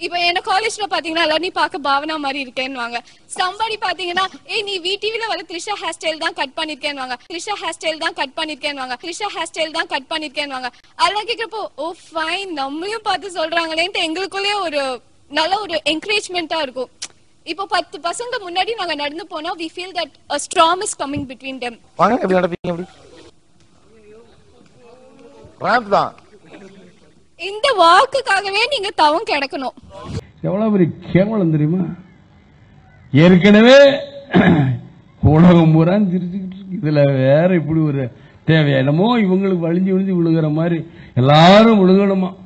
இப்ப என்ன காலேஜ்ல பாத்தீங்கன்னா எல்லாரும் நீ பாக்க பாவனா மாதிரி இருக்கேன்னு சம்படி பாத்தீங்கன்னா நீ VTVல வர த்ரிஷா ஹேர் ஸ்டைல் தான் கட் பண்ணிருக்கேன்னு த்ரிஷா ஹேர் ஸ்டைல் தான் கட் பண்ணிருக்கேன்னு த்ரிஷா ஹேர் ஸ்டைல் தான் கட் பண்ணிருக்கேன்னு அதெல்லாம் கேக்குறப்போ ஓ ஃபைன் நம்மளையும் பார்த்து சொல்றாங்களேன்ட்டு எங்களுக்குள்ளேயே ஒரு நல்ல ஒரு என்கரேஜ்மெண்டா இருக்கும். இப்போ 10 பசங்க முன்னாடி நாங்க நடந்து போனா we feel that a storm is coming between them. வாங்க எப்படி நடப்பீங்க அப்படி ராம்ப் தான். இந்த வாக்குக்காகவே நீங்க தவம் கிடக்கணும். எவ்வளவு பெரிய கேவலம் தெரியுமா? ஏற்கனவே உலகம் பூரா சிரிச்சுக்கிட்டு இருக்கு, இதுல வேற இப்படி ஒரு தேவையா? என்னமோ இவங்களுக்கு வழிஞ்சு விழுகிற மாதிரி எல்லாரும் விழுகணுமா?